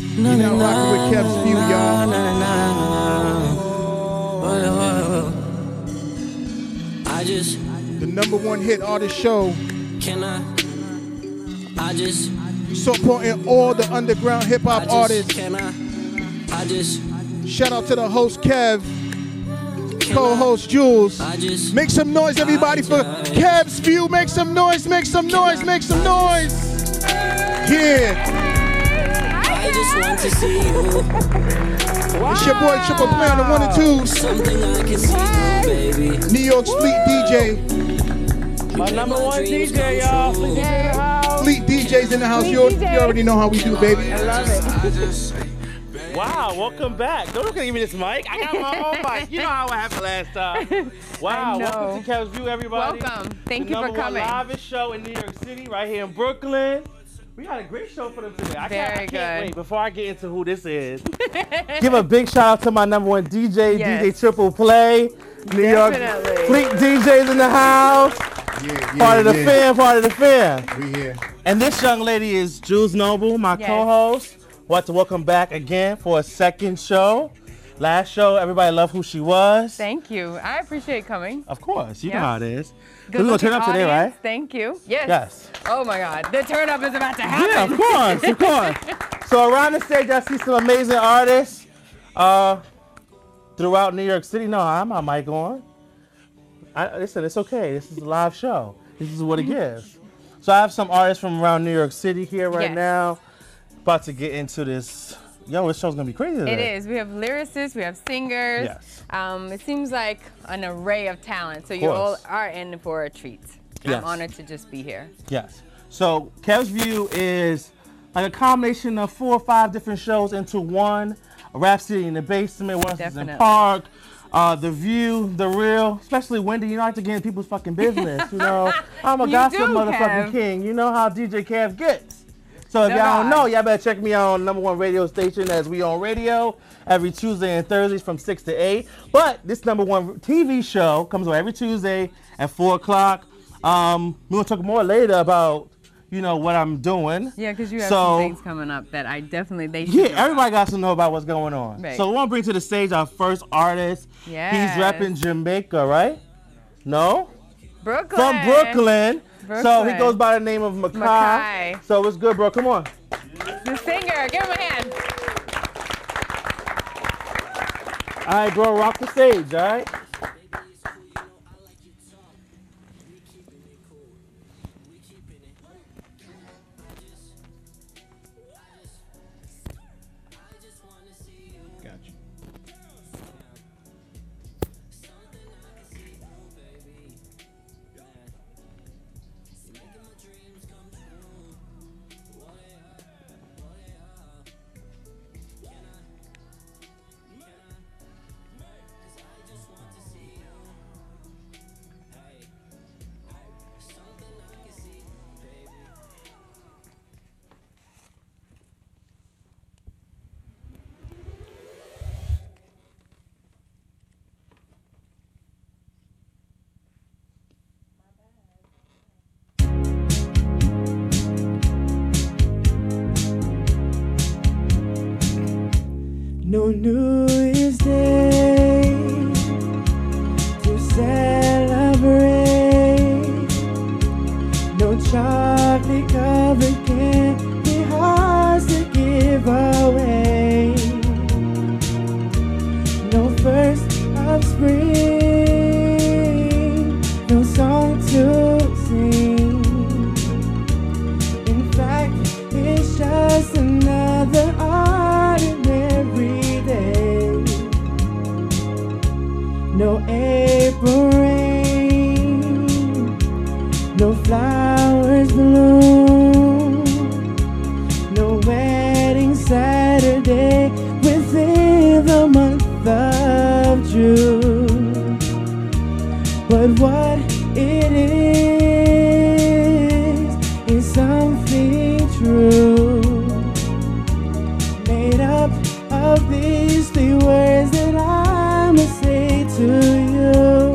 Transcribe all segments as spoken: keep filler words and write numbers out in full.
You're now rocking with Kev's View, y'all. I just the number one hit artist show. Can I? I just supporting all the underground hip hop artists. Can I? I just shout out to the host Kev, co-host Jules. I just make some noise, everybody, for Kev's View. Make some noise, make some noise, make some noise. Yeah. I just want to see you. Wow. It's your boy Triple Play on the one and two. Something I can see you, baby. New York's Fleet D J. My number one D J, y'all. Fleet D J in the house. Fleet D J's in the house. You, you already know how we do, baby. I love it. Wow, welcome back. Don't look at me this mic. I got my own mic. You know how I happened last time. Wow, welcome to Kev's View, everybody. Welcome. Thank the you for coming. The number one livest show in New York City, right here in Brooklyn. We got a great show for them today. I Very can't, I can't good. wait. Before I get into who this is, give a big shout out to my number one D J, yes. D J Triple Play. New Definitely. York Fleet D Js in the house. Yeah, yeah, part of the yeah. fan, part of the fan. We here. And this young lady is Jules Noble, my yes. co-host. Want to welcome back again for a second show. Last show, everybody loved who she was. Thank you. I appreciate coming. Of course, you Yeah. know how it is. Good We're gonna turn up looking today, audience. right? Thank you. Yes. Yes. Oh my God, the turn up is about to happen. Yeah, of course, of course. So around the stage, I see some amazing artists uh, throughout New York City. No, I'm my mic on. I, listen, it's okay. This is a live show. This is what it gives. So I have some artists from around New York City here right Yes. now. About to get into this. Yo, this show's gonna be crazy today. It is. We have lyricists, we have singers. Yes. Um, it seems like an array of talent. So you all course. are in for a treat. Yes. I'm honored to just be here. Yes. So Kev's View is like a combination of four or five different shows into one. Rhapsody in the Basement, Washington Definitely. Park, uh, The View, The Real, especially Wendy. You know, I like to get in people's fucking business. You know, I'm a You gospel do, motherfucking Kev. king. You know how D J Kev gets. So if No y'all don't God. know, y'all better check me out on number one radio station as we on radio every Tuesday and Thursdays from six to eight. But this number one T V show comes on every Tuesday at four o'clock. Um, we're gonna talk more later about, you know, what I'm doing. Yeah, because you have So- some things coming up that I definitely they should Yeah, know everybody got to know about what's going on. Right. So we want to bring to the stage our first artist. Yes. He's repping Jamaica, right? No? about. Brooklyn. From Brooklyn. So he Brooklyn. goes by the name of Makai. Makai. So it's good, bro. Come on. The singer. Give him a hand. All right, bro. Rock the stage, all right? Got you. No New Year's Day to celebrate. No chocolate covered candy hearts to give away. No first of spring, no song to sing. In fact, it's just another ordinary day. No April rain, no flowers bloom, no wedding Saturday within the month of June. But what it is is something true, made up of these three words that I must say to you.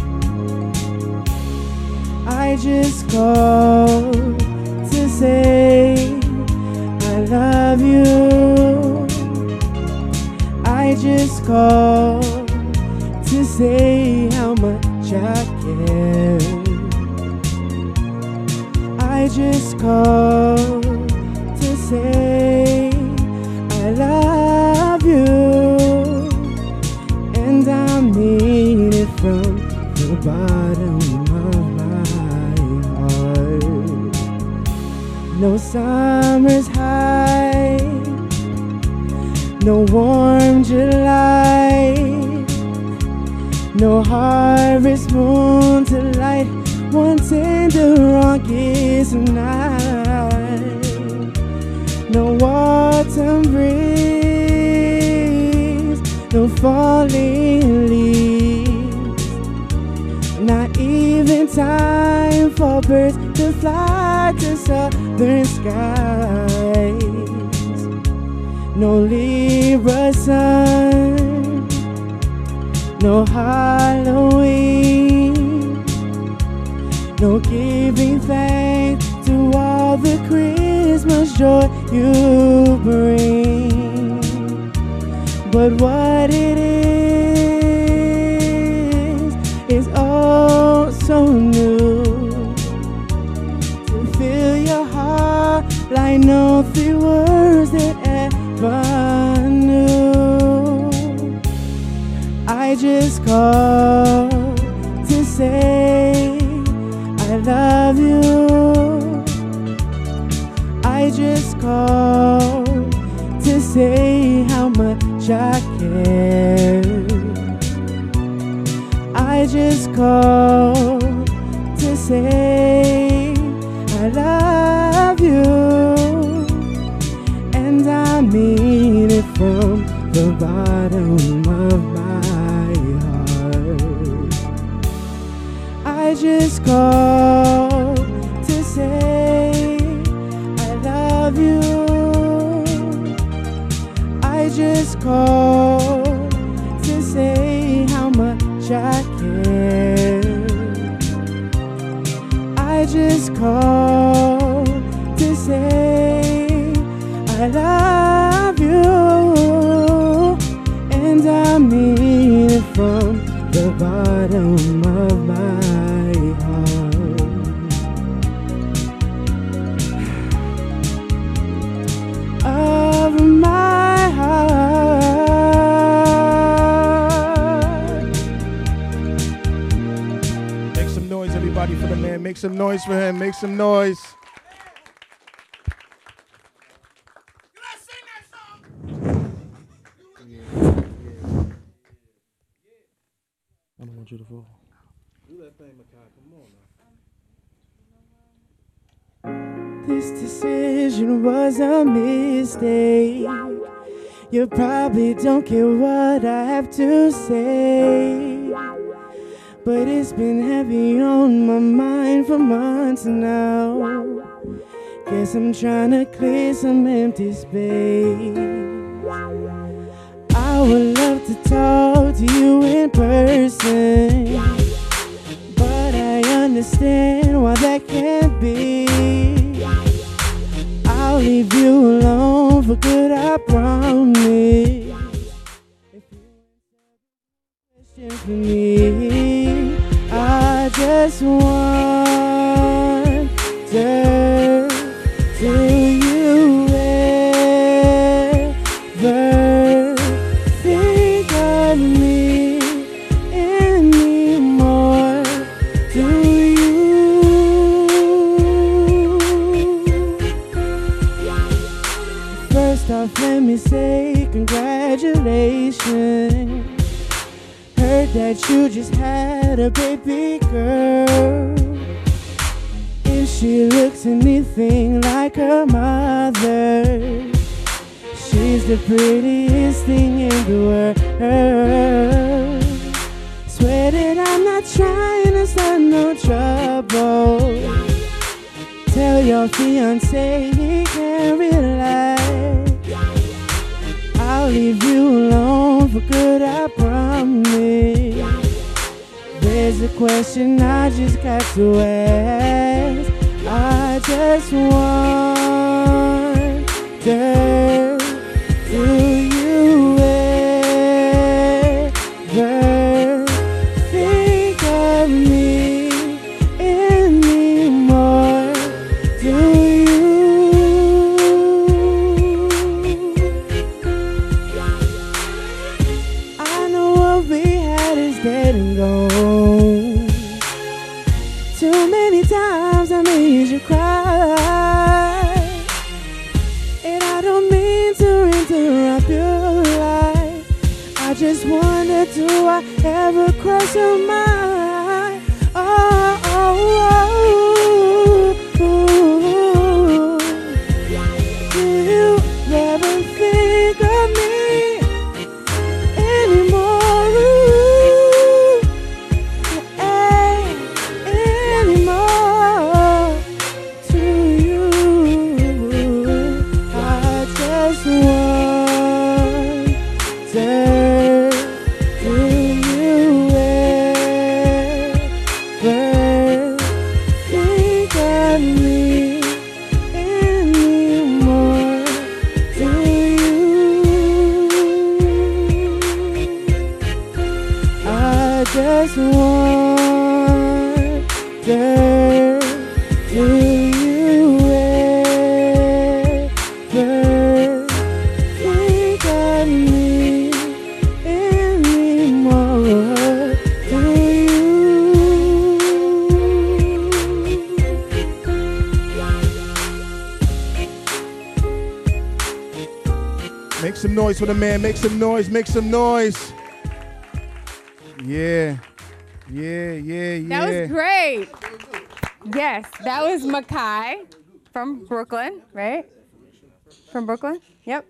I just called to say I love you. just called to say how much I care. I just called to say I love you, and I mean it from the bottom of my heart. No summer's high, no warm July, no harvest moon to light one tender August night, no autumn breeze, no falling leaves, not even time for birds to fly to southern skies. No Libra sun, no Halloween, no giving thanks to all the Christmas joy you bring. But what it is, is oh so new, to fill your heart like no three words that ever knew. I just called to say I love you. I just called to say how much I care. I just called to say I love you, and I mean it from the bottom of my heart. I just called to say I love you. I just called to say how much I care. I just called to say I love you, and I mean it from the bottom of my heart. Of my heart. Make some noise, everybody, for the man. Make some noise for him. Make some noise. I don't want you to fall. Do that thing, Makai. Come on now. This decision was a mistake. You probably don't care what I have to say, but it's been heavy on my mind for months now. Guess I'm trying to clear some empty space. I would love to talk to you in person, but I understand why that can't be. I'll leave you alone for good, I promise. If you have a question for me, I just wonder, do you ever think of me anymore? Do you? First off, let me say congratulations. Heard that you just had a baby girl. If she looks anything like her mother, she's the prettiest thing in the world. Swear that I'm not trying to start no trouble. Tell your fiancé he can relax. I'll leave you alone for good, I promise. There's a question I just got to ask. I just wonder, do you ever I don't mean to interrupt your life. I just wonder, do I ever cross your mind? Oh, oh, oh, oh. Do you ever think of me anymore? Hey, anymore to you? I just wonder, do you ever think of me anymore? Do you? I just wonder, do you ever think of me anymore? Do you? Make some noise for the man. Make some noise. Make some noise. Yeah. Yeah, yeah, yeah. That was great. Yes, that was Makai from Brooklyn, right? From Brooklyn? Yep.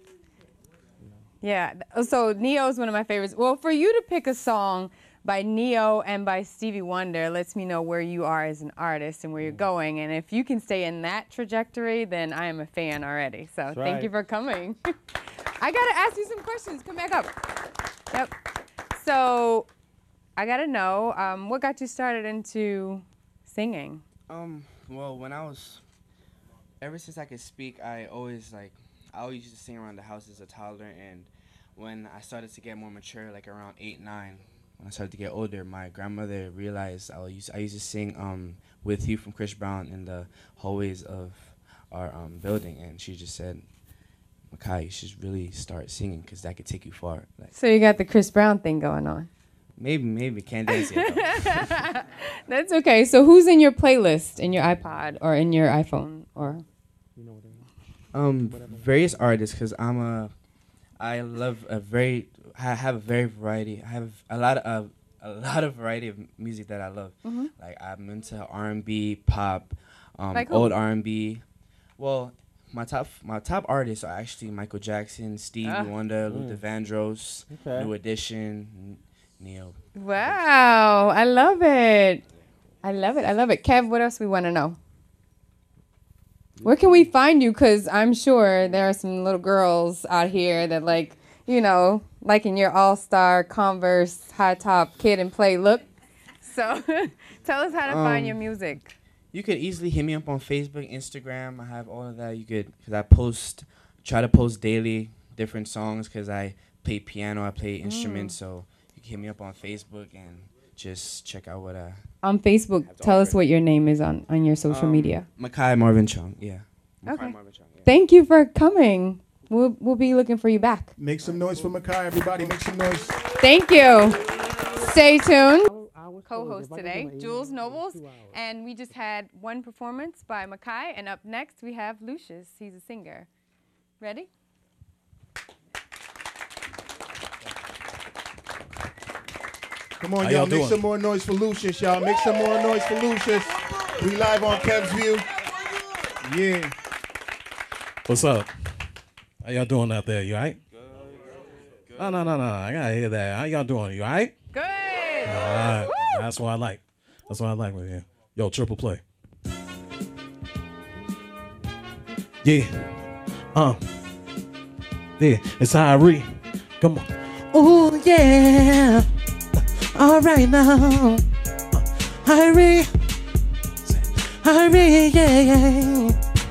Yeah. So Neo is one of my favorites. Well, for you to pick a song by Neo and by Stevie Wonder lets me know where you are as an artist and where you're going. And if you can stay in that trajectory, then I am a fan already. So That's thank right. you for coming. I got to ask you some questions. Come back up. Yep. So I got to know, um, what got you started into singing? Um, well, when I was, ever since I could speak, I always, like, I always used to sing around the house as a toddler, and when I started to get more mature, like around eight, nine, when I started to get older, my grandmother realized I used, I used to sing um, With You from Chris Brown in the hallways of our um, building, and she just said, Makai, you should really start singing, because that could take you far. Like, So you got the Chris Brown thing going on. maybe, maybe, can't dance yet, though. That's okay. So who's in your playlist, in your iPod or in your iPhone or? Um, various artists, because I'm a, I love a very, I have a very variety. I have a lot of a lot of variety of music that I love. Mm-hmm. Like I'm into R and B, pop, um, Like who? old R and B. Well, my top my top artists are actually Michael Jackson, Stevie Ah. Wonder, Mm. Luther Vandross, Okay. New Edition, N- Neo. Wow, I love it. I love it. I love it. Kev, what else we want to know? Where can we find you? Because I'm sure there are some little girls out here that like, you know, like in your all-star Converse high top kid and play look. So tell us how to find Um, your music. You could easily hit me up on Facebook, Instagram. I have all of that. You could, because I post, try to post daily different songs because I play piano, I play instruments. So you can hit me up on Facebook and just check out what I. On Facebook, Have to tell us offer. what your name is on, on your social um, media. Makai Marvin Chung, yeah. Makai Okay. Marvin Chung, yeah. Thank you for coming. We'll, we'll be looking for you back. Make some noise for Makai, everybody. Make some noise. Thank you. Stay tuned. Co-host today, Jules Nobles, and we just had one performance by Makai, and up next we have Lucius. He's a singer. Ready? Come on, How y'all. y'all Make doing? some more noise for Lucius, y'all. Make some more noise for Lucius. We live on Kev's View. Yeah. What's up? How y'all doing out there? You all right? Good. Good. No, no, no, no. I gotta hear that. How y'all doing? You all right? Good. All right. That's what I like. That's what I like with you. Yo, triple play. Yeah. Uh. Yeah. It's Irie. Come on. Oh yeah. All right now. Irie. Irie, yeah, yeah.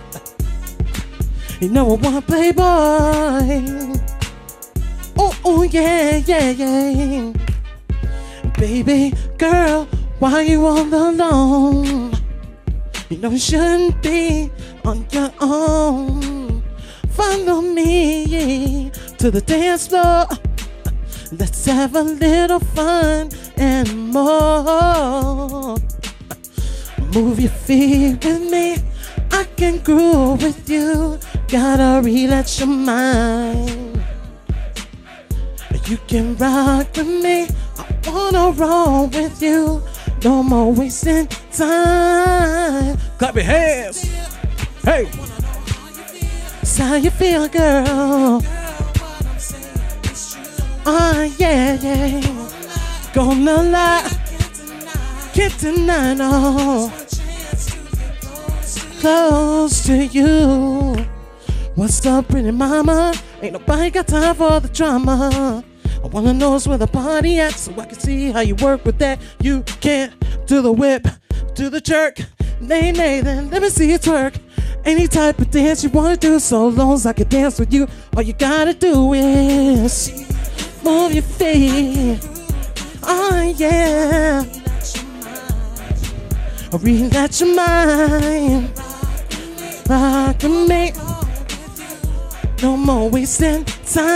You know I wanna play boy. Oh, oh yeah, yeah, yeah. Baby girl, why you all alone? You know you shouldn't be on your own. Follow me to the dance floor. Let's have a little fun and more. Move your feet with me. I can groove with you. gotta relax your mind. You can rock with me. I wanna roll with you. No more wasting time. Clap your hands. Hey. That's how you feel, girl. Oh, yeah, yeah. Gonna lie. Can't deny, no. Close to you. What's up, pretty mama? Ain't nobody got time for the drama. I wanna know where the party at, so I can see how you work with that. You can't do the whip, do the jerk. Nay, nay, then let me see you twerk. Any type of dance you wanna do, so long as I can dance with you. All you gotta do is move your feet. Oh yeah. Relax your mind. Rock with me. No more wasting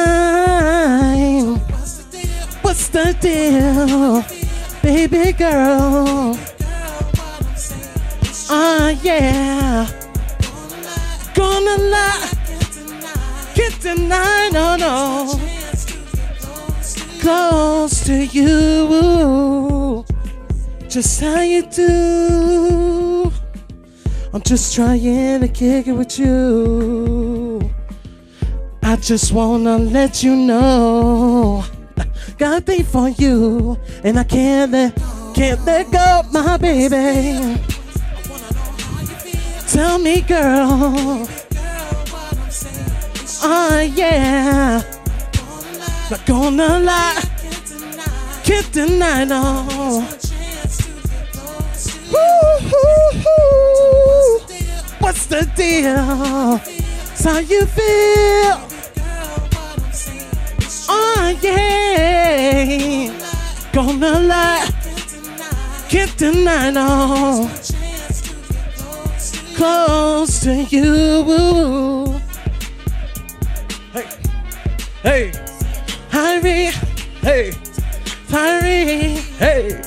time. What's the deal, baby girl? Ah, yeah. Gonna lie, can't deny, no, no. Close to you, just how you do. I'm just trying to kick it with you. I just wanna let you know, got a thing for you, and I can't let, can't let go, my baby. Tell me, girl. Oh yeah. Not gonna lie, can't deny, no. Woo-hoo-hoo. What's the deal? It's how you feel. Oh yeah. Gonna lie, can't deny, no. Close to you. Hey. Hey. Tyree. Hey. Tyree. Hey.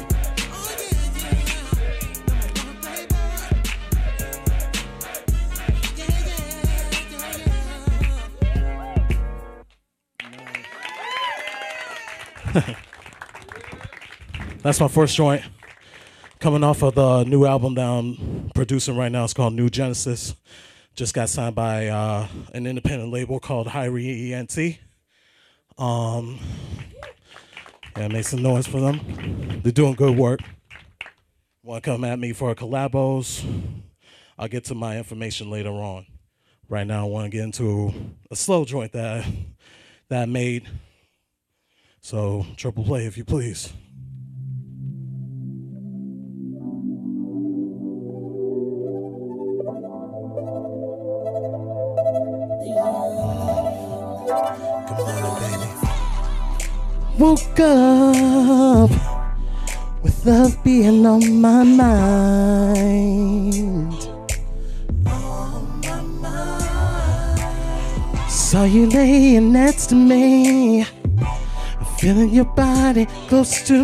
That's my first joint. Coming off of the new album that I'm producing right now. It's called New Genesis. Just got signed by uh, an independent label called Hyrie E N T. Um, yeah, make some noise for them. They're doing good work. Want to come at me for collabos? I'll get to my information later on. Right now, I want to get into a slow joint that I, that I made. So, triple play if you please. Woke up with love being on my mind. On my mind. Saw you laying next to me, feeling your body close to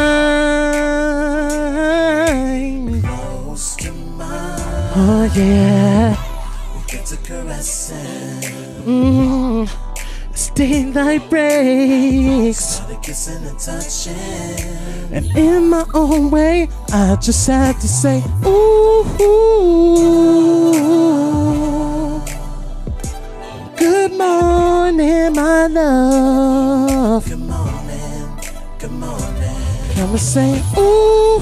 mine. Close to mine. Oh yeah. We get to caressing. Mm. Daylight breaks, started kissing and touching, and in my own way, I just had to say, ooh, ooh. Good morning, my love. Good morning, good morning. Come and say, ooh,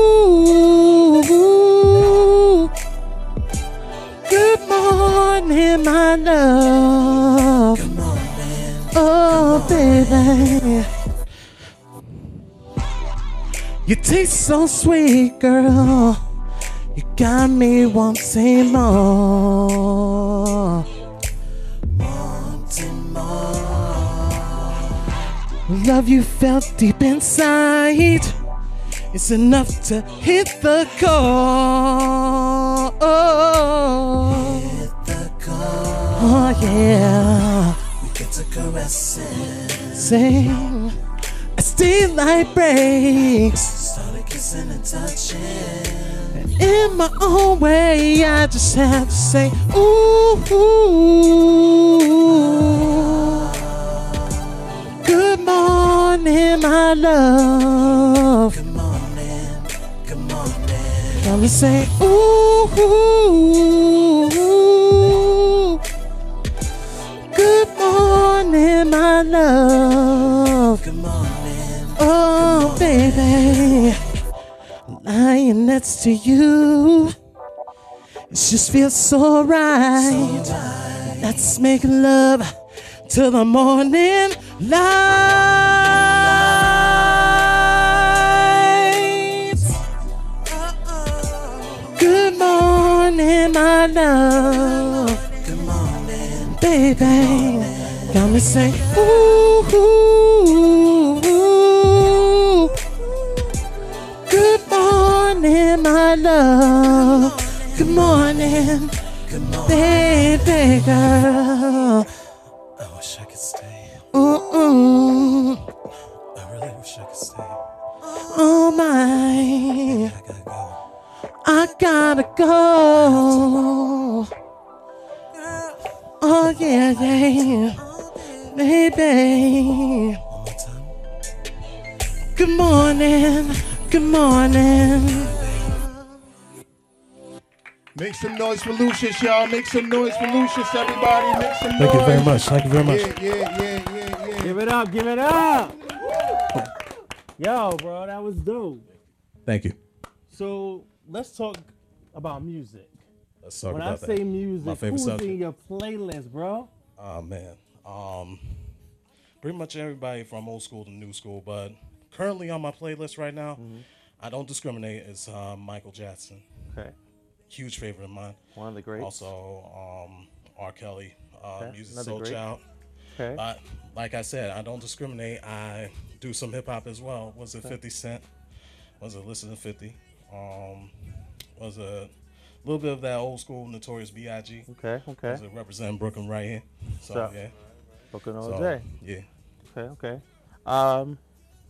ooh. Good morning, my love. Good morning. Oh, baby, you taste so sweet, girl. You got me wanting more. Wanting more. Love you felt deep inside. It's enough to hit the core. Hit the core. Oh, yeah. Get to caressing, sing as daylight breaks, started kissing and touching, and In my own way, I just have to say, ooh, ooh. Good morning, my love. Good morning, good morning. Let me say, ooh, ooh, ooh. Good morning, my love. Good morning. Oh, baby. Lying next to you, it just feels so right. So right. Let's make love till the morning light. Good morning, my love. Good morning, baby. Got me saying, ooh, ooh, ooh. Good morning, my love. Good morning, good morning, baby girl. I wish I could stay. Ooh, I really wish I could stay. Oh my, baby, I gotta go. I gotta go. Oh yeah, yeah, baby. One more time. Good morning. Good morning. Make some noise for Lucius, y'all. Make some noise for Lucius, everybody. Make some noise. Thank you very much. Thank you very much. Yeah, yeah, yeah, yeah, yeah. Give it up, give it up. Yo, bro, that was dope. Thank you. So let's talk about music. Let's talk when about I that. say music, My favorite who's subject. in your playlist, bro? Oh man, um, pretty much everybody from old school to new school, but currently on my playlist right now, mm-hmm. I don't discriminate. It's uh, Michael Jackson. Okay. Huge favorite of mine. One of the greats. Also, um, R. Kelly, uh, okay. Music Another Soul great. Child. Okay. But like I said, I don't discriminate. I do some hip hop as well. Was it okay. fifty Cent? Was it Listen to fifty? Um, was a little bit of that old school Notorious B I G Okay. Okay. Was it representing Brooklyn right here? So, so yeah. Brooklyn all so, day. Yeah. Okay. Okay. Um,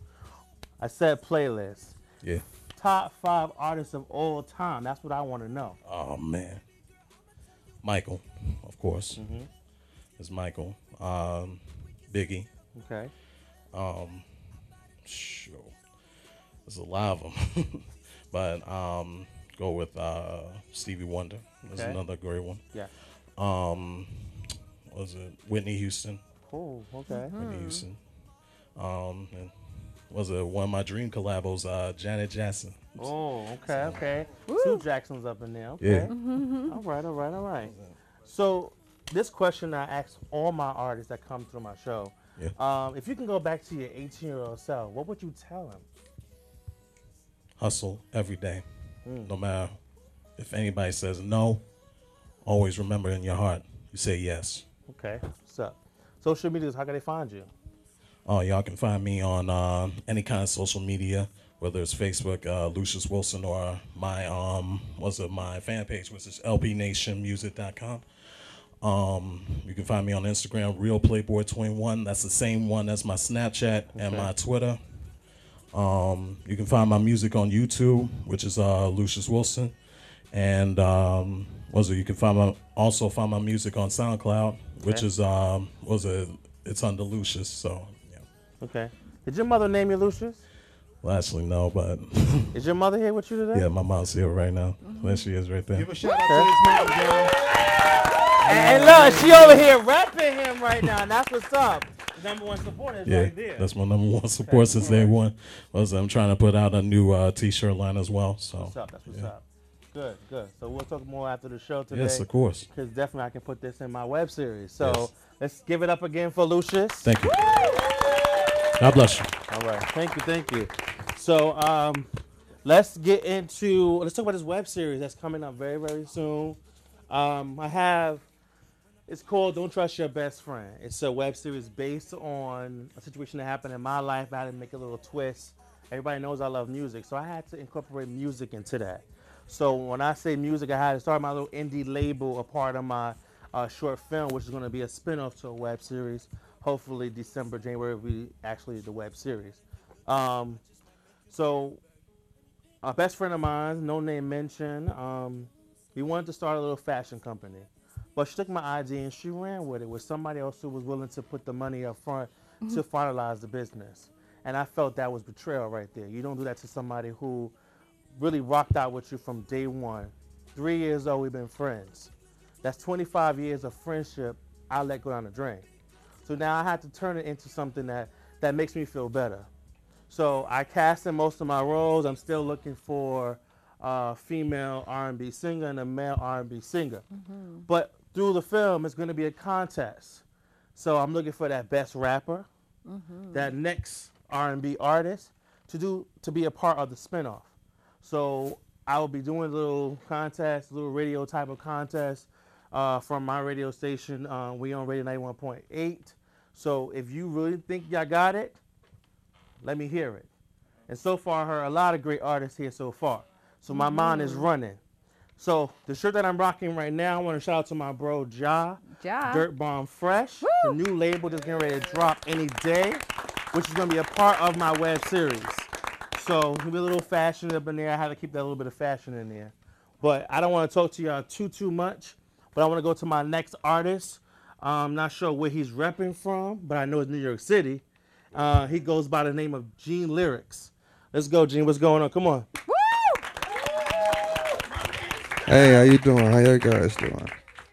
I said playlist. Yeah. Top five artists of all time. That's what I want to know. Oh man, Michael, of course. Mm-hmm. It's Michael. Um, Biggie. Okay. Um, sure. There's a lot of them, but um, go with uh, Stevie Wonder. That's okay. another great one. Yeah. Um, what was it Whitney Houston? Oh, okay. Mm-hmm. Whitney Houston. Um, and was it one of my dream collabos, uh, Janet Jackson. Oh, okay, so, okay. Woo. Two Jacksons up in there. Okay. Yeah. Mm-hmm. All right, all right, all right. So this question I ask all my artists that come through my show. Yeah. Um, if you can go back to your eighteen-year-old self, what would you tell him? Hustle every day. Mm. No matter if anybody says no, always remember in your heart, you say yes. Okay, what's up? Social medias, how can they find you? Oh, y'all can find me on uh, any kind of social media, whether it's Facebook, uh, Lucius Wilson, or my um, what's it, my fan page, which is L P Nation Music dot com. Um, you can find me on Instagram, Real Playboy twenty-one. That's the same one as my Snapchat okay. and my Twitter. Um, you can find my music on YouTube, which is uh, Lucius Wilson, and um, was it? You can find my also find my music on SoundCloud, which okay. is um, was it? It's under Lucius. So. Okay. Did your mother name you Lucius? Well, actually, no, but... Is your mother here with you today? Yeah, my mom's here right now. Mm-hmm. There she is right there. Give a shout out to his mom, girl. And look, she over here repping him right now, and that's what's up. Number one supporter is yeah, right there. That's my number one support okay. since day one. Was I'm trying to put out a new uh, T-shirt line as well. So. What's up? That's what's yeah. up. Good, good. So we'll talk more after the show today. Yes, of course. Because definitely I can put this in my web series. So yes. let's give it up again for Lucius. Thank you. God bless you. All right. Thank you. Thank you. So um, let's get into, let's talk about this web series that's coming up very, very soon. Um, I have, it's called Don't Trust Your Best Friend. It's a web series based on a situation that happened in my life. I had to make a little twist. Everybody knows I love music, so I had to incorporate music into that. So when I say music, I had to start my little indie label, a part of my uh, short film, which is going to be a spinoff to a web series. Hopefully December, January will be actually the web series. Um, so a best friend of mine, no name mentioned, um, we wanted to start a little fashion company. But she took my idea and she ran with it with somebody else who was willing to put the money up front mm-hmm. to finalize the business. And I felt that was betrayal right there. You don't do that to somebody who really rocked out with you from day one. Three years old, we've been friends. That's twenty-five years of friendship I let go down the drain. So now I had to turn it into something that, that makes me feel better. So I cast in most of my roles. I'm still looking for a female R and B singer and a male R and B singer. Mm-hmm. But through the film, it's going to be a contest. So I'm looking for that best rapper, mm-hmm. that next R and B artist to do to be a part of the spinoff. So I will be doing a little contest, a little radio type of contest uh, from my radio station. Uh, we on Radio ninety-one point eight. So if you really think y'all got it, let me hear it. And so far, I heard a lot of great artists here so far. So my mm-hmm. mind is running. So the shirt that I'm rocking right now, I want to shout out to my bro Ja, Ja. Dirt Bomb Fresh, Woo! the new label that's getting ready to drop any day, which is going to be a part of my web series. So it'll be a little fashion up in there. I had to keep that little bit of fashion in there. But I don't want to talk to y'all too, too much. But I want to go to my next artist. I'm not sure where he's repping from, but I know it's New York City. Uh, he goes by the name of Gene Lyrics. Let's go, Gene. What's going on? Come on. Woo! Hey, how you doing? How you guys doing?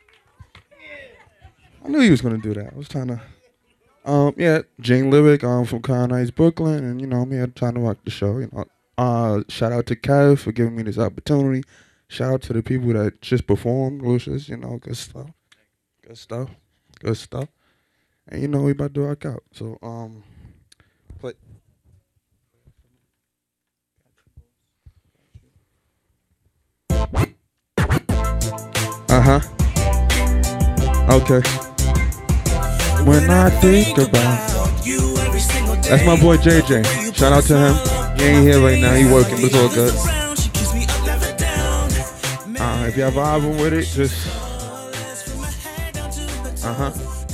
I knew he was gonna do that. I was trying to. Um, yeah, Gene Lyric. I'm from Crown Heights, Brooklyn, and you know I'm here trying to rock the show. You know, uh, shout out to Kev for giving me this opportunity. Shout out to the people that just performed. Lucius, you know, good stuff, good stuff, good stuff. And you know we about to rock out. So um, but. Uh-huh. Okay. When I think about you, that's my boy J J. Shout out to him. He ain't here right now. He working, but it's all good. Uh, if you have an album with it, just uh-huh.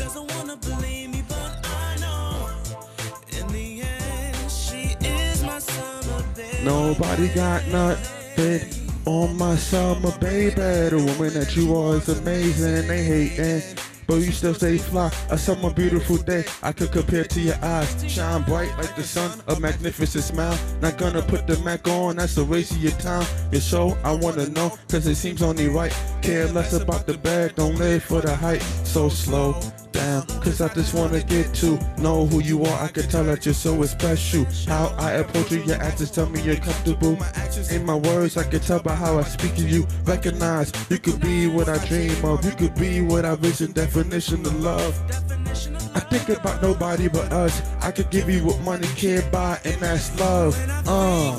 Nobody got nothing on my summer, baby. The woman that you are is amazing. They hating, but you still stay fly. A summer beautiful day, I could compare to your eyes. Shine bright like the sun, a magnificent smile. Not gonna put the Mac on, that's a waste of your time. Your show, I wanna know, cause it seems only right. Care less about the bag, don't live for the hype. So slow down, cause I just wanna get to know who you are. I can tell that you're so special. How I approach you, your actions tell me you're comfortable. In my words, I can tell by how I speak to you. Recognize, you could be what I dream of. You could be what I vision, definition of love. I think about nobody but us. I could give you what money can't buy, and that's love. Uh.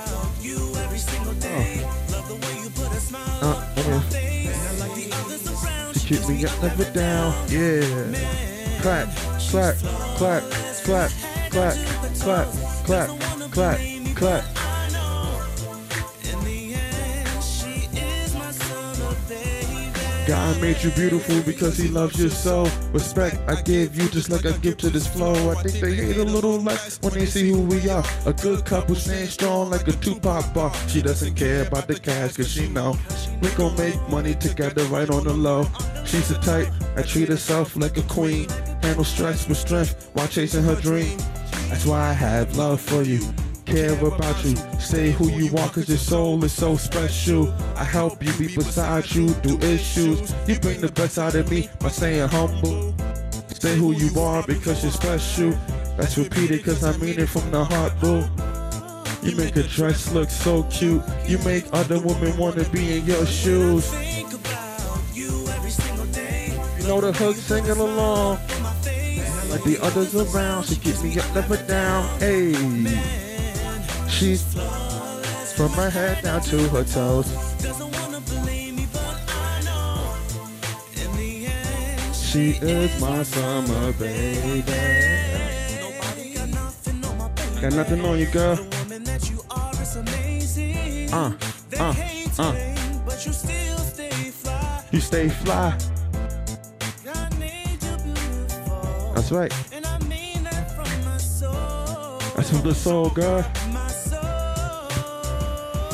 Uh. Uh, okay. To keep me up, never down. Yeah. Clap, clap, clap, clap, clap, clap, clap, clap, clap. God made you beautiful because he loves you so. Respect I give you just like I give to this flow. I think they hate a little less when they see who we are. A good couple staying strong like a Tupac bar. She doesn't care about the cash cause she know we gon' make money together right on the low. She's the type that treat herself like a queen. Handle stress with strength while chasing her dream. That's why I have love for you. Care about you, say who you are cause your soul is so special. I help you be beside you through issues. You bring the best out of me by saying humble. Say who you are because you're special. That's repeated cause I mean it from the heart, boo. You make a dress look so cute. You make other women wanna be in your shoes. You know the hook singing along like the others around. She keeps me up, never down. Hey. She's from her head down to her toes. She is my summer baby. Got nothing on you, girl. Uh, uh, uh. You stay fly. That's right. That's from the soul, girl.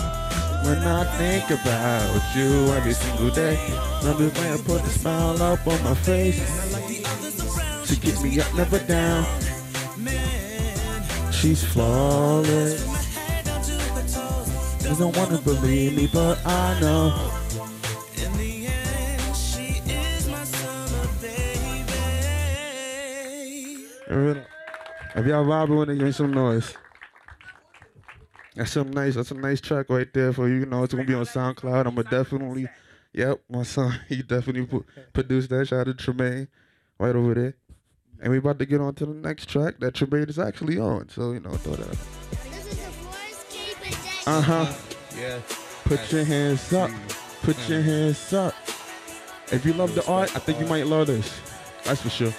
when I think about you every single day. Love it when I put a smile up on my face. To get me up, never down. She's flawless. You don't wanna believe me, but I know. If y'all vibing with it, give me some noise. That's some nice. That's a nice track right there for you. You know, it's gonna be on SoundCloud. I'ma definitely, yep, my son, he definitely pu- produced that. Shout out to Tremaine, right over there. And we about to get on to the next track that Tremaine is actually on. So you know, throw that. Uh huh. Yeah. Put your hands up. Put your hands up. If you love the art, I think you might love this. That's for sure.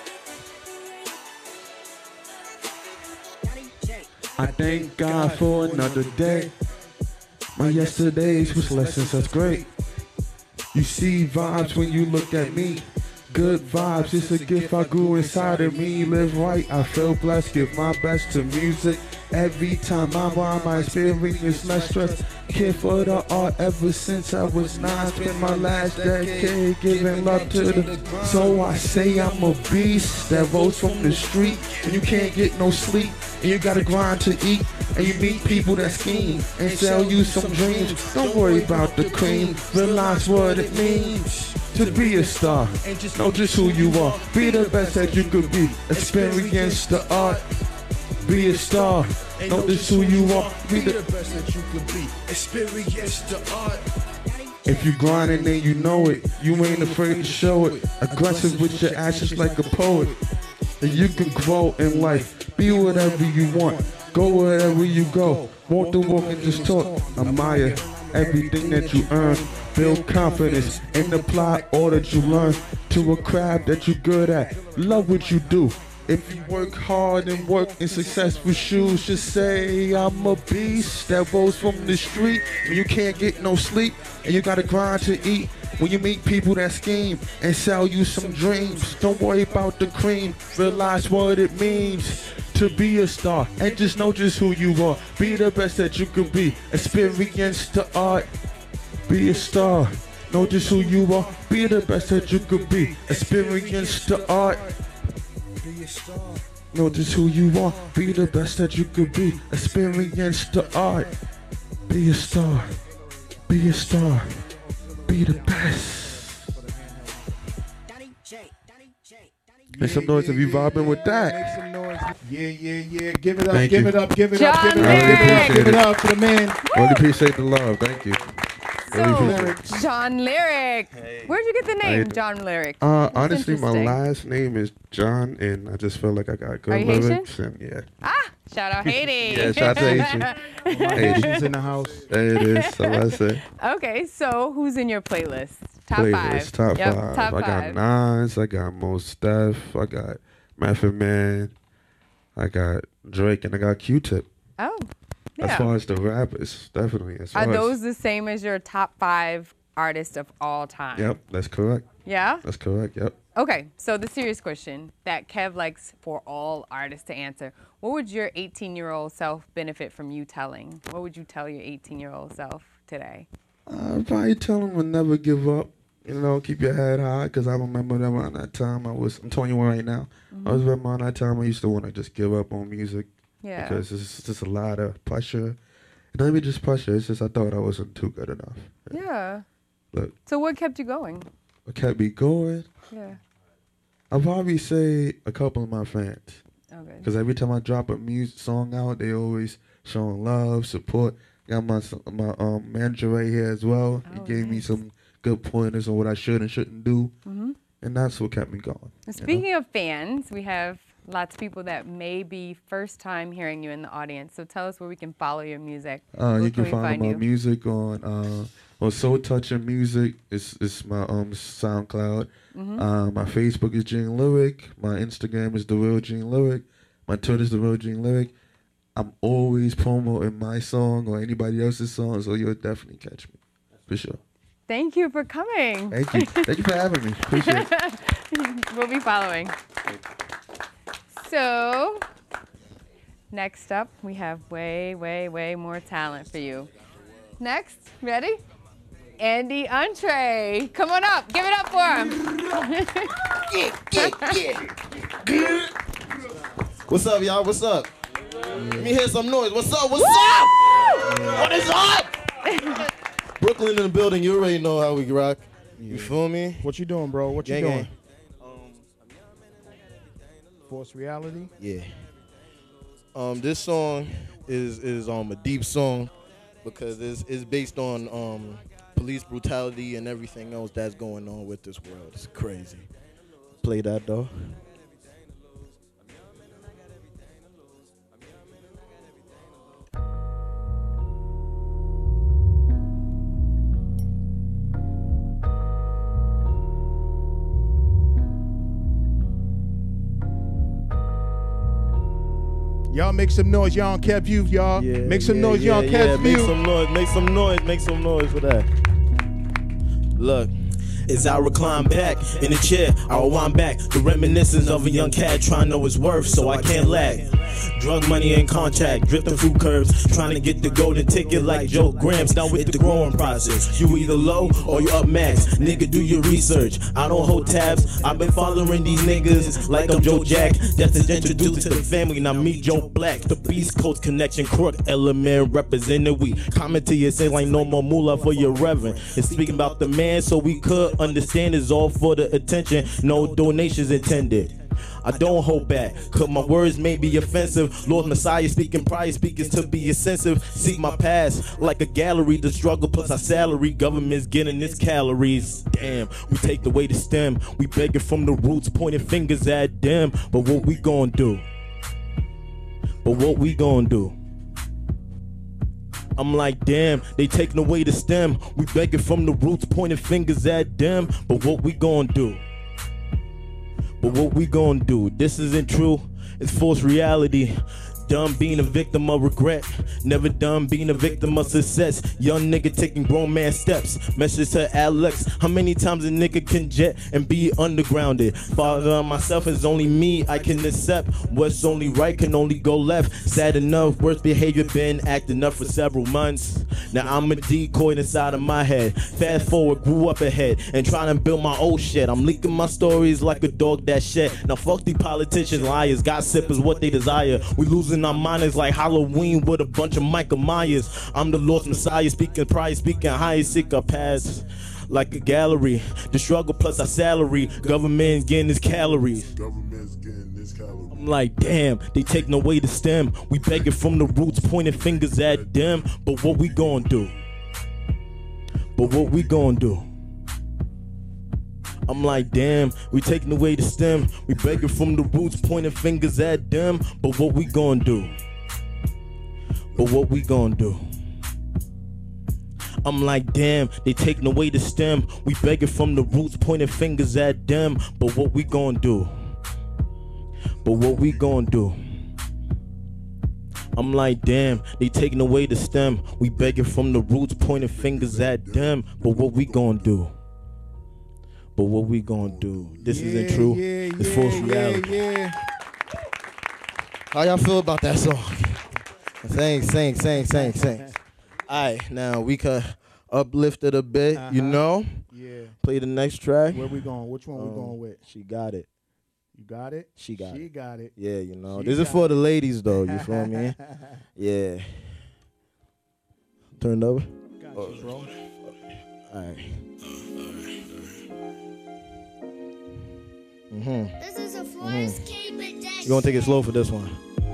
I thank God for another day. My yesterdays was lessons, that's great. You see vibes when you look at me. Good vibes, it's a gift I grew inside of me. Live right, I feel blessed, give my best to music. Every time I rhyme, my experience less stress. Care for the art ever since I was nine. Spent my last decade giving love to the. So I say I'm a beast that rose from the street. And you can't get no sleep. And you gotta grind to eat. And you meet people that scheme and sell you some dreams. Don't worry about the cream. Realize what it means to be a star. Know just who you are. Be the best that you could be. Experience the art. Be a star. Know just who you are. Be the best that you could be. Experience the art. If you grinding, then you know it. You ain't afraid to show it. Aggressive with your actions like a poet. And you can grow in life. Be whatever you want. Go wherever you go. Walk the walk and just talk. Admire everything that you earn. Build confidence and apply all that you learn to a craft that you're good at. Love what you do. If you work hard and work in successful shoes, just say I'm a beast that rose from the street. When you can't get no sleep and you gotta grind to eat. When you meet people that scheme and sell you some dreams, don't worry about the cream. Realize what it means to be a star and just know just who you are. Be the best that you could be. Experience the art. Be a star. Know just who you are. Be the best that you could be. Experience the art. Be a star. Know just who you are. Be the best that you could be. Experience the art. Be a star. Be a star. Be the best. Make some noise if you vibing with that. Make some noise. Yeah, yeah, yeah. Give it up, Thank give you. it up, give it John up, give it Lyric. up, give it up, give it Appreciate up for the man. Really appreciate the love. Thank you. Really appreciate it. So, John Lyric. Where'd you get the name, Hey. John Lyric? Uh, That's honestly, my interesting. last name is John, and I just feel like I got good Are you Haitian? lyrics. And yeah, Ah, shout out Haiti. yeah, shout out to Haitian. Haitian. She's in the house. There it is. So that's it. Okay, so who's in your playlist? Top Playlist, five. top Yep, five. Top I got five. Nas. I got Mos Def. I got Method Man. I got Drake, and I got Q-Tip. Oh, As yeah. far as the rappers, definitely. As far Are as, those the same as your top five artists of all time? Yep, that's correct. Yeah? That's correct. Yep. Okay, so the serious question that Kev likes for all artists to answer. What would your eighteen-year-old self benefit from you telling? What would you tell your eighteen-year-old self today? Uh, probably tell them to never give up. You know, keep your head high. Because I remember that around that time I was, I'm twenty-one right now. Mm-hmm. I was around that time I used to want to just give up on music. Yeah. Because it's just a lot of pressure. It not even just pressure. It's just I thought I wasn't too good enough. Yeah. Look, So what kept you going? what kept me going? Yeah. I'll probably say a couple of my fans. Okay. Because every time I drop a music song out, they always showing love, support. Got my my um, manager right here as well. Oh, he gave me nice. some good pointers on what I should and shouldn't do. Mm-hmm. And that's what kept me going. you know? Speaking of fans, we have lots of people that may be first time hearing you in the audience. So tell us where we can follow your music. Uh, Where you can we find, my you? music on uh, on Soul Touching Music. It's it's my um SoundCloud. Mm-hmm. Uh, my Facebook is Gene Lyric. My Instagram is The Real Gene Lyric. My Twitter is The Real Gene Lyric. I'm always promoting my song or anybody else's song, so you'll definitely catch me for sure. Thank you for coming. Thank you. Thank you for having me. Appreciate it. We'll be following. So, next up, we have way, way, way more talent for you. next, ready? Andy Entree. Come on up, give it up for him. What's up, y'all? What's up? Let me hear some noise. What's up? What's up? What is up? Brooklyn in the building. You already know how we rock. You feel me? What you doing, bro? What you Gang, doing? gang. Force Reality? Yeah. Um, this song is is um a deep song because it's it's based on um police brutality and everything else that's going on with this world. It's crazy. Play that though. Y'all make some noise. Y'all on Kev View, y'all. Yeah, make some yeah, noise. yeah, Y'all on yeah. Kev Make View. some noise. Make some noise. Make some noise for that. Look. As I recline back in the chair, I rewind back the reminiscence of a young cat trying to know his worth, so I can't lag. Drug money and contact, drifting through curves, trying to get the golden ticket like Joe Grams. Now with the growing process, you either low or you up max. Nigga, do your research. I don't hold tabs. I've been following these niggas like I'm Joe Jack. Just to introduce to the family. Now me, Joe Black, the Beast Coast connection, crook element represented. We comment to you, say like no more moolah for your reverend. And speaking about the man, so we could understand it's all for the attention. No donations intended. I don't hold back, cause my words may be offensive. Lord Messiah speaking pride, speakers to be sensitive. Seek my past like a gallery, the struggle plus our salary. Government's getting its calories. Damn, we take the way to stem. We begging from the roots, pointing fingers at them. But what we gonna do? But what we gonna do? I'm like, damn, they taking away the stem. We begging from the roots, pointing fingers at them. But what we gonna do? But what we gonna do? This isn't true, it's false reality. Done being a victim of regret, never done being a victim of success. Young nigga taking grown man steps. Message to Alex, how many times a nigga can jet and be undergrounded? Father, myself is only me, I can accept. What's only right can only go left. Sad enough, worst behavior been acting up for several months. Now I'm a decoy inside of my head. Fast forward, grew up ahead and trying to build my old shit. I'm leaking my stories like a dog that shed. Now fuck these politicians, liars, gossip is what they desire. We losing our minds like Halloween with a bunch of Michael Myers. I'm the Lord's Messiah, speaking pride, speaking high, sick of past like a gallery. The struggle plus our salary. Government getting its calories. Government's getting its calories. I'm like, damn, they taking away the stem. We begging from the roots, pointing fingers at them. But what we gonna do? But what we gonna do? I'm like, damn, we taking away the stem. We begging from the roots, pointing fingers at them. But what we gonna do? But what we gonna do? I'm like, damn, they taking away the stem. We begging from the roots, pointing fingers at them. But what we gonna do? But what we gonna do? I'm like, damn, they taking away the stem. We begging from the roots, pointing fingers at them. But what we gonna do? But what we gonna do? This yeah, isn't true. Yeah, it's yeah, false reality. Yeah, yeah. How y'all feel about that song? Sing, sing, sing, sing, sing. All right, now we could uplift it a bit, uh-huh. you know? Yeah. Play the next track. Where we going? Which one um, we going with? She Got It. You got it? She got she it. She got it. Yeah, you know. She this is for it. The ladies, though. You feel me? Yeah. Turn it over. Got oh. you, bro. All right. Mm-hmm. This is a Forest mm-hmm. You're gonna take it slow for this one.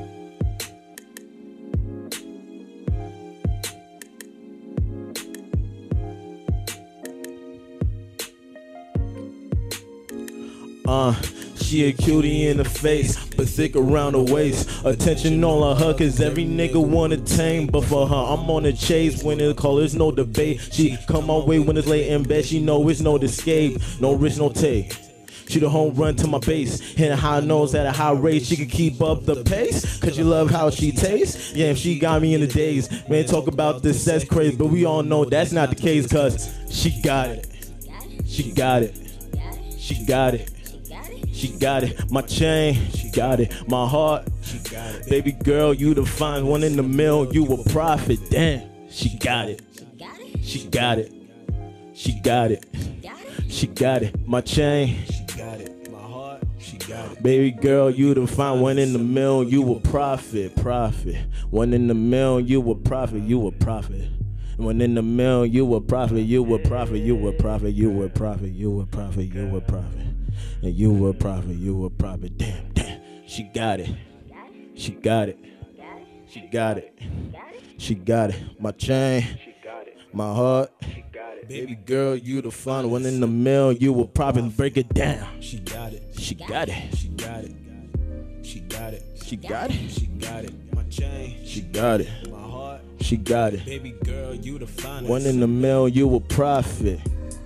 Uh, she a cutie in the face, but thick around the waist. Attention all on her, cause every nigga wanna tame. But for her, I'm on the chase when it call, there's no debate. She come my way when it's late in bed, she know it's no escape. No risk, no take. She the home run to my base, hitting high nose at a high rate. She can keep up the pace, cause you love how she tastes. Yeah, she got me in the days. Man, talk about this sex craze, but we all know that's not the case, cause she got it. She got it. She got it. She got it. My chain, she got it. My heart, she got it. Baby girl, you the fine one in the mill. You a prophet, damn. She got it. She got it. She got it. She got it. My chain. She got it. My heart. She got it. Baby girl, you the fine one in the mill. You a profit, profit. One in the mill, you a profit, you a profit. One in the mill, you a prophet, you a prophet, you a prophet, you a prophet, you a prophet, you a prophet, and you a prophet, you a prophet. Damn, damn, she got it, she got it, she got it, she got it. My chain, my heart, baby girl, you the fun one in the mill, you a prophet. Break it down. She got it, she got it, she got it, she got it, she got it, she got it. My chain, she got it. She got it. Baby girl, you the finest. One in the mill, you a prophet.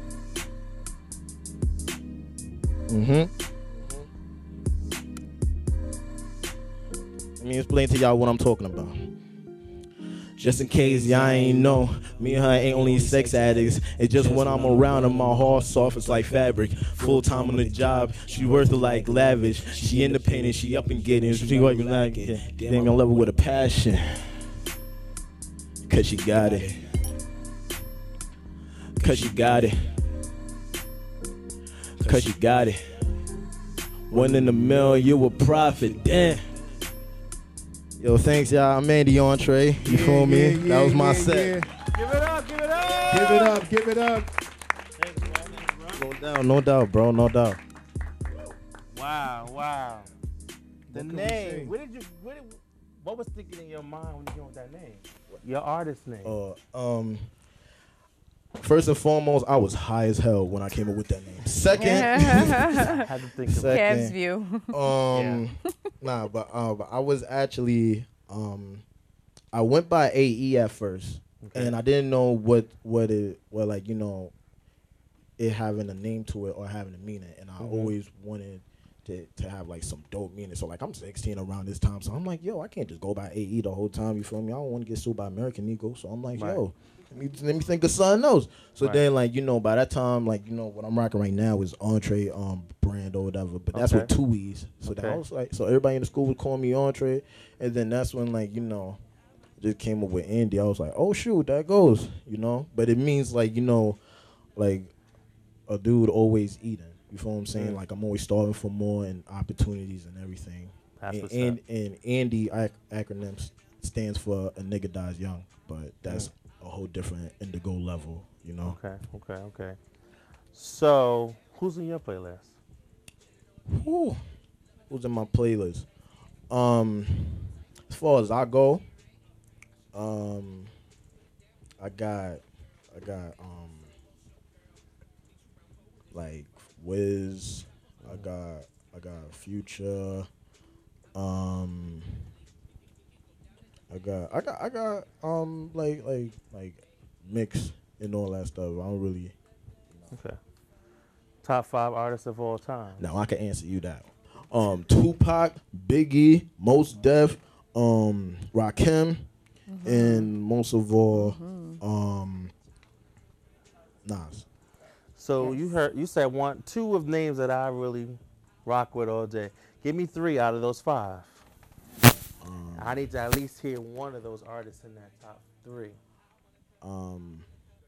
Mm-hmm. Let me explain to y'all what I'm talking about. Just in case y'all ain't know, me and her ain't only sex addicts. It's just when I'm around her, my heart soft, it's like fabric. Full time on the job, she worth it like lavish. She independent, she up and getting, she what you like it. Damn, I love her with a passion. Cause she got it. Cause she got it. Cause she got it. One in the mill, you a prophet. Damn. Yo, thanks y'all. I'm Andy Entree. You Yeah, feel me? yeah, that was yeah, my yeah, set. yeah. Give it up, give it up. Give it up, give it up. No doubt, no doubt, bro. No doubt. Wow, wow. The What can we say? name. Where did you? Where did, what was thinking in your mind when you came with that name? Your artist name. Uh, um. First and foremost, I was high as hell when I came up with that name. Second, I had to think of it. Kev's view. Um, nah, but uh, but I was actually um, I went by A E at first, Okay. and I didn't know what what it what like you know, it having a name to it or having a meaning, and I Mhm. always wanted to to have like some dope meaning. So like I'm sixteen around this time, so I'm like, yo, I can't just go by A E the whole time. You feel me? I don't want to get sued by American Eagle, so I'm like, Right. yo. Let me, let me think of something else. So Right. then, like, you know, by that time, like, you know, what I'm rocking right now is Entree um brand or whatever. But that's Okay. with two E's. So that Okay. was like, so everybody in the school would call me Entree. And then that's when, like, you know, just came up with Andy. I was like, oh, shoot, that goes, you know. But it means, like, you know, like a dude always eating. You feel what I'm saying? Mm. Like, I'm always starving for more and opportunities and everything. That's and, what's and, up. and Andy ac- acronym s- stands for a nigga dies young. But that's Mm. a whole different indigo level, you know. Okay, okay, okay. So, who's in your playlist? Whew. Who's in my playlist? Um, as far as I go, um, I got, I got, um, like Wiz. I got, I got Future. Um, I got, I got, I got, um, like, like, like, mix and all that stuff. I don't really. Okay. Top five artists of all time. Now I can answer you that. Um, Tupac, Biggie, Mos Def, um, Rakim, Mm-hmm. and most of all, um, Nas. So you heard you said one, two of names that I really rock with all day. Give me three out of those five. Um, I need to at least hear one of those artists in that top three. um,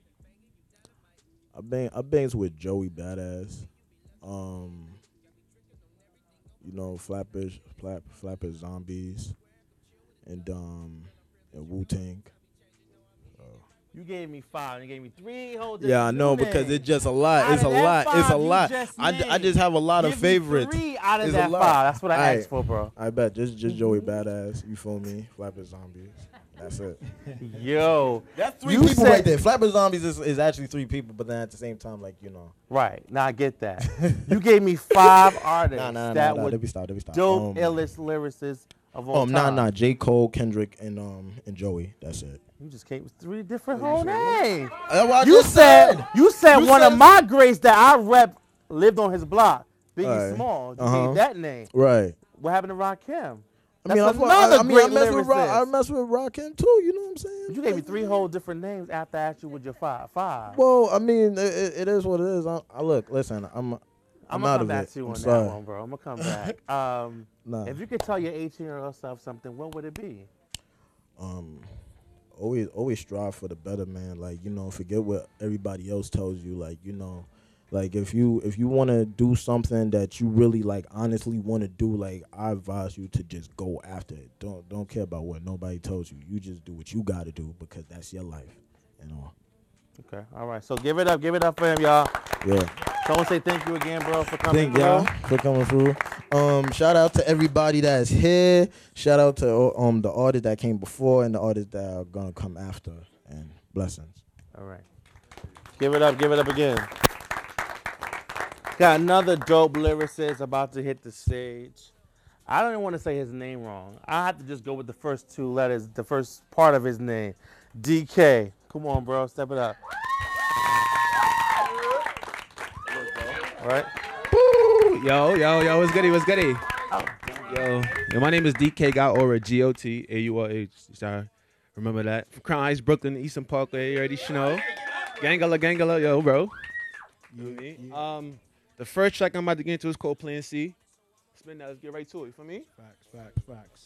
I bang, I bangs with Joey Badass. Um, you know, Flappers, Flap, Flappers Zombies, and um, and Wu Tang. You gave me five. And you gave me three whole. Yeah, I know, because names. it's just a lot. Out It's a of that lot. It's a five you lot. just I, d- I named, just have a lot of give me favorites. three out of It's a that lot. five. That's what I Aight. asked for, bro. I bet. Just just Joey Badass. You feel me? Flapper Zombies. That's it. Yo, That's three you people said- right there. Flapper Zombies is, is actually three people, but then at the same time, like, you know. Right. Now I get that. You gave me five artists Nah, nah, that nah, nah. were Let me stop. Let me stop. dope, Um, illest lyricists of all Um, time. nah, nah. J. Cole, Kendrick, and um and Joey. That's it. You just came with three different whole names. That's what I You just said, said. you said You one said- of my greats that I rep lived on his block, Biggie Alright. Small. You Uh-huh. gave that name. Right. What happened to Rakim? I mean, I, That's fuck- another I, I mean, great I mess with Rock, I lyricist. mess with Rakim too. You know what I'm saying? You gave me three whole different names after I asked you with your five. Five. Well, I mean, it, it, it is what it is. I, I look, listen, I'm, I'm, I'm out gonna come of back it. to you I'm on sorry. that one, bro. I'm gonna come back. Um, Nah. If you could tell your eighteen-year-old self something, what would it be? Um, always always strive for the better, man. Like, you know, forget what everybody else tells you. Like, you know, like if you if you want to do something that you really like honestly want to do, like I advise you to just go after it. Don't don't care about what nobody tells you. You just do what you got to do because that's your life, you know. Okay, all right. So give it up, give it up for him, y'all. Yeah. Someone say thank you again, bro, for coming Thank y'all for coming through. Um, shout out to everybody that's here. Shout out to um the artists that came before and the artists that are gonna come after. And blessings. All right. Give it up, give it up again. Got another dope lyricist about to hit the stage. I don't even want to say his name wrong. I have to just go with the first two letters, the first part of his name. D K. Come on, bro. Step it up. All right. Woo! Yo, yo, yo, what's goody, what's goody? Yo, yo, my name is D K Gaura, G O T A U R H. Sorry. Remember that. From Crown Heights, Brooklyn, Eastern Parkway. You already know. Gangala, Gangala, yo, bro. You know me? Um, the first track I'm about to get into is called Plan C. Spin that, let's get right to it. You feel me? Facts, facts, facts.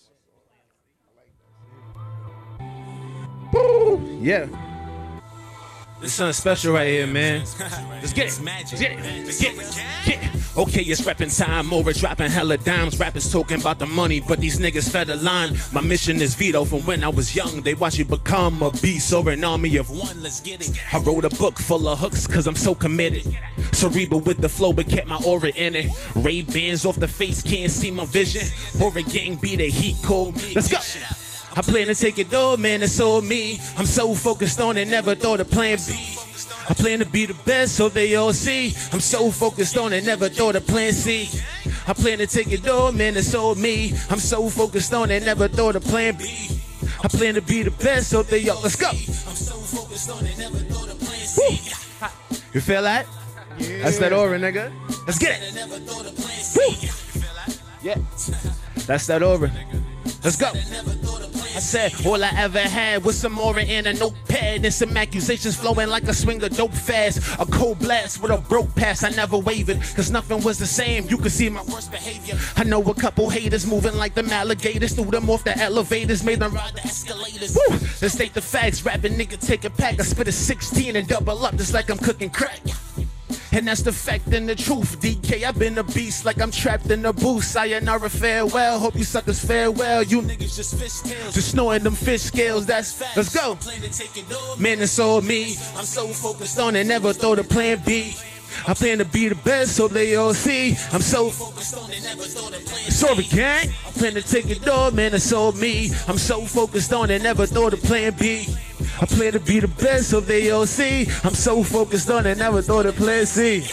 Woo! Yeah. This something special right here, man. Let's get it. Let's get it. Let's get it. Get it. Okay, it's rapping time over, dropping hella dimes. Rappers talking about the money, but these niggas fed the line. My mission is veto from when I was young. They watch you become a beast or an army of one. Let's get it. I wrote a book full of hooks cause I'm so committed. Cerebral with the flow, but kept my aura in it. Ray-Bans off the face, can't see my vision. Horror gang be the heat cold. Let's go. I plan to take it all, man, it's all me. I'm so focused on it, never thought of plan B. I plan to be the best so they all see. I'm so focused on it, never thought of plan C. I plan to take it all, man, it's all me. I'm so focused on it, never thought of plan B. I plan to be the best so they all, let's go. I'm so focused on it, never thought of plan C. You feel that? Yeah. That's that aura, nigga. Let's get it. Woo. Yeah. That's that aura. Let's go. I said all I ever had was some aura in a notepad and some accusations flowing like a swing of dope fast. A cold blast with a broke pass. I never wavered cause nothing was the same. You could see my worst behavior. I know a couple haters moving like them alligators. Threw them off the elevators, made them ride the escalators. Woo! Let's state the facts. Rapping nigga take a pack. I spit a sixteen and double up just like I'm cooking crack. And that's the fact and the truth. D K, I've been a beast like I'm trapped in a booth. Sayonara, farewell. Hope you suckers farewell. You niggas just fish tails. Just snorting them fish scales. That's facts. Let's go. Man, it's all me. I'm so focused on it. Never thought of plan B. I plan to be the best so they all see. I'm so focused on it. Never thought of plan B. Sorry, gang. I plan to take it all. Man, it's all me. I'm so focused on it. Never thought of plan B. I plan to be the best so they all see. I'm so focused on it, never thought of plan C.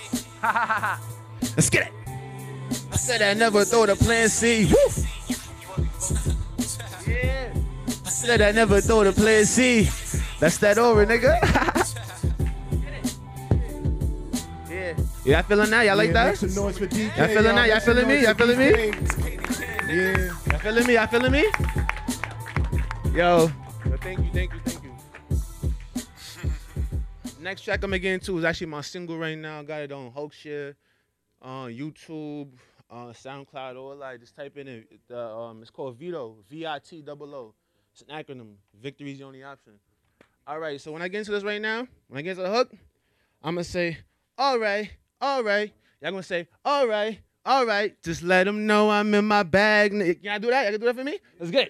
Let's get it. I said I never thought of plan C. Woo. Yeah. I said I never thought of plan C. That's that aura, nigga. Yeah. Y'all feeling that? Y'all like Yeah, that? make some noise for D K. Y'all feeling that? Y'all Make some feeling me? noise Y'all for feeling me? D K. Yeah. Y'all feeling me? Y'all feeling me? Yo. Yo, thank you, thank you, thank you. Next track I'm gonna get into is actually my single right now. Got it on Hulkshare, on YouTube, uh, SoundCloud, all that. Just type in it. The, um, it's called Vito, V I T O O. It's an acronym. Victory's the only option. All right, so when I get into this right now, when I get into the hook, I'm gonna say, all right, all right. Y'all gonna say, all right, all right. Just let them know I'm in my bag. Can I do that? Y'all can do that for me? Let's get it.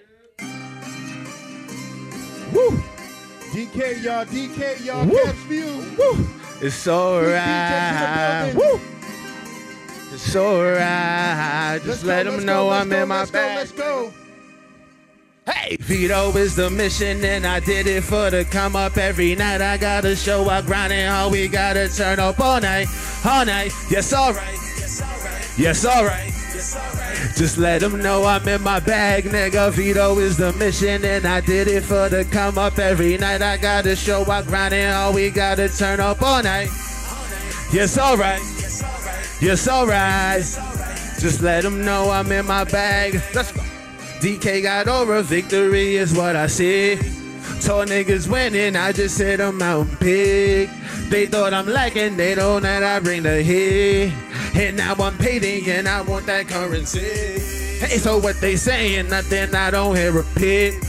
Woo! D K, y'all, D K, y'all, catch view. Woo! It's alright. Woo! It's alright. Just let them know I'm in my bag. Let's go. Hey! Vito is the mission and I did it for the come up every night. I gotta show I grinding how we gotta turn up all night, all night. Yes, alright. Yes, alright. Just let them know I'm in my bag, nigga. Vito is the mission and I did it for the come up every night. I gotta show I grinding how we gotta turn up all night. Yes, alright. Yes, alright. Just let them know I'm in my bag. Let's go. D K got over, victory is what I see. Tall niggas winning, I just hit them out and pick. They thought I'm lacking, they know that I bring the heat. And now I'm paying and I want that currency. Hey, so what they saying, nothing, I don't hear a pit.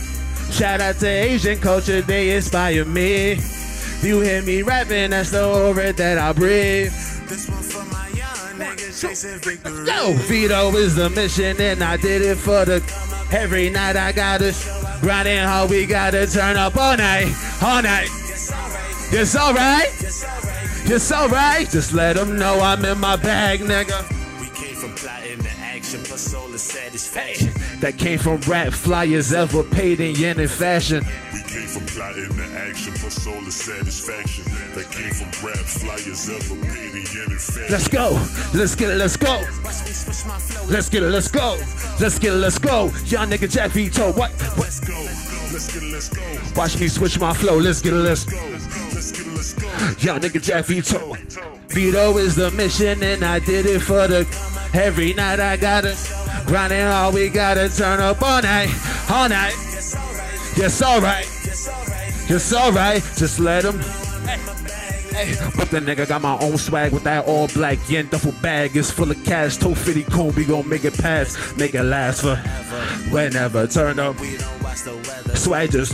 Shout out to Asian culture, they inspire me. You hear me rapping, that's the aura that I breathe. This one for my young niggas chasing victory. Yo, Vito is the mission, and I did it for the. Every night I gotta grinding hard, we gotta turn up all night, all night. It's alright, it's alright. Just let them know I'm in my bag, nigga. We came from plotting to action for soulless satisfaction. Hey, that came from rap flyers ever paid in yen and fashion. We came from plotting to action for soulless satisfaction. That came from rap flyers ever paid in yen and fashion. Let's go, let's get it, let's go. Let's get it, let's go. Let's get it, let's go. Y'all nigga Jack Vito, what? Let's go, let's get it, let's go. Watch me switch my flow, let's get it, let's go. Let's get it, let's go. Y'all nigga Jack Vito. Vito is the mission, and I did it for the. Every night I gotta grinding all we gotta turn up all night, all night. Yes, alright. Yes, alright. Just let them. Hey, but the nigga got my own swag with that all black yen duffel bag. It's full of cash, toe fifty coon. We gon' make it pass, make it last for whenever. Turn up. Swag just.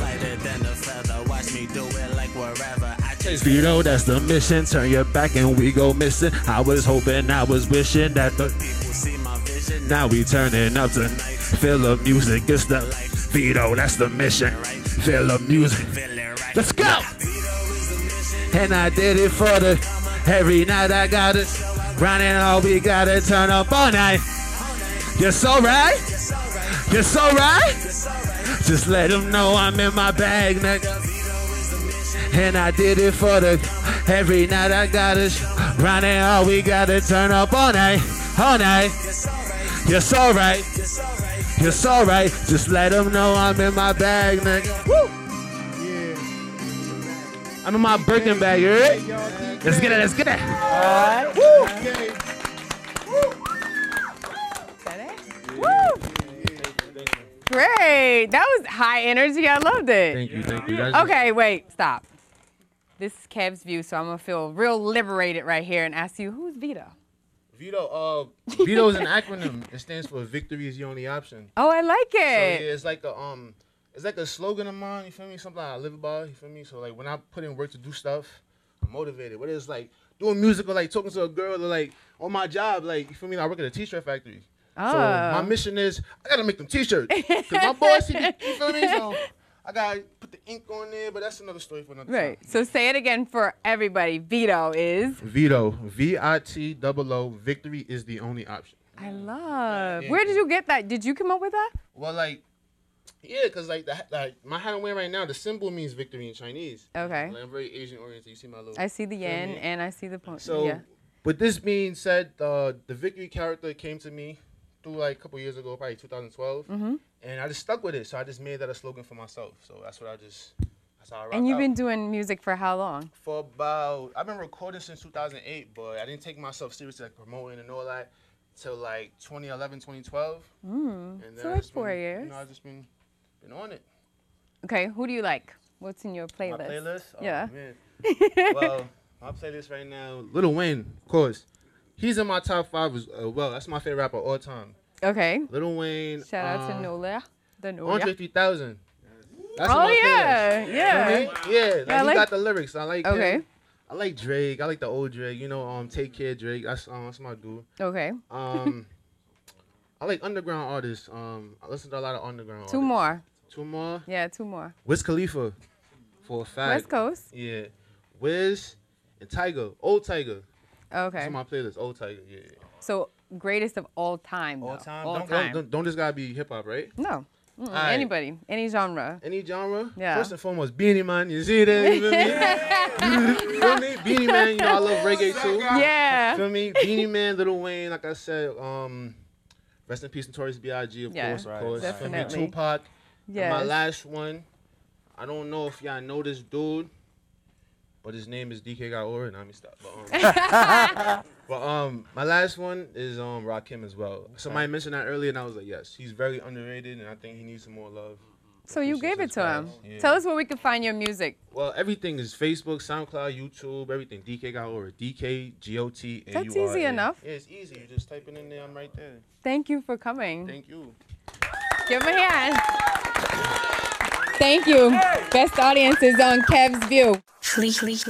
You know that's the mission. Turn your back and we go missing. I was hoping, I was wishing that the people see my vision. Now we turning up to feel the music. It's the Vito, that's the mission. Feel the music. Let's go. And I did it for the. Every night I got it. Grinding all we gotta turn up all night. Yes, alright. Yes, alright. Just let them know I'm in my bag, nigga. And I did it for the. Every night I got it. Grinding all we gotta turn up all night. All night. Yes, alright. Yes, alright. Just let them know I'm in my bag, nigga. Woo! I'm in my Birkin bag, you right? Let's get it, let's get it. Alright. Woo! Woo! Great. That was high energy. I loved it. Thank you, thank you. That's okay, wait, stop. This is Kev's view, so I'm gonna feel real liberated right here and ask you, who's Vito? Vito, uh, Vito is an acronym. It stands for "Victory is the only option." Oh, I like it. So, yeah, it's like a um, it's like a slogan of mine. You feel me? Something I live by. You feel me? So like when I put in work to do stuff, I'm motivated. Whether it's like doing music or like talking to a girl or like on my job, like you feel me? I work at a t-shirt factory. Oh. So my mission is I gotta make them t-shirts. Cause my boss, he, you feel me? So I gotta put the ink on there, but that's another story for another Right. time. So say it again for everybody. Vito is. Vito, V I T O O. Victory is the only option. I love. Yeah. Where did you get that? Did you come up with that? Well, like, yeah, cause like the like my hat I'm wearing right now, the symbol means victory in Chinese. Okay. Like, I'm very Asian oriented. You see my little. I see the feel yen me? and I see the point. So, yeah. with this being said, uh, the victory character came to me through like a couple years ago, probably two thousand twelve, Mm-hmm. and I just stuck with it. So I just made that a slogan for myself. So that's what I just. That's how I rock And you've out. been doing music for how long? For about, I've been recording since two thousand eight, but I didn't take myself seriously, like promoting and all that, till like twenty eleven, twenty twelve. Mm. And So I like just four been, years. You know, I've just been, been on it. Okay, who do you like? What's in your My playlist? playlist? Oh, Yeah. man. Well, my playlist right now, Lil Wayne, of course. He's in my top five as uh, well. That's my favorite rapper of all time. Okay. Lil Wayne. Shout out to uh, Nola. The Nola. Andre three thousand. That's Oh, on my yeah, playlist. yeah. You know what I mean? Yeah, like, Yeah, I he like- got the lyrics. I like Okay. him. I like Drake. I like the old Drake. You know, um, Take Care Drake. That's um, that's my dude. Okay. Um, I like underground artists. Um, I listen to a lot of underground artists. Two more. Two more. Yeah, two more. Wiz Khalifa, for a fact. West Coast. Yeah, Wiz and Tiger, old Tiger. Okay. That's on my playlist, old Tiger. Yeah. yeah. So greatest of all time. All though. time. All don't, time. Don't, don't just gotta be hip hop, right? No. Mm-mm. Alright. Anybody, any genre. Any genre. Yeah. First and foremost, Beanie Man. You see that? You feel me? You feel me? Beanie Man. You know I love reggae too. Yeah. Feel me? Beanie Man, Lil Wayne. Like I said, um, rest in peace, Notorious B I G. Of Yeah, course, of course. Feel me? definitely. Tupac. And my Yes. last one. I don't know if y'all know this dude, but his name is D K Gaora. Nah, let me stop. But, um, but um, my last one is um Rakim as well. Somebody mentioned that earlier, and I was like, yes, he's very underrated, and I think he needs some more love. So you gave it to him. Yeah. Tell us where we can find your music. Well, everything is Facebook, SoundCloud, YouTube, everything. D K Gaora, D K G O T A U R A. That's easy enough. Yeah, it's easy. You just type it in there. I'm right there. Thank you for coming. Thank you. Give him a hand. Thank you. Best audience is on Kev's View.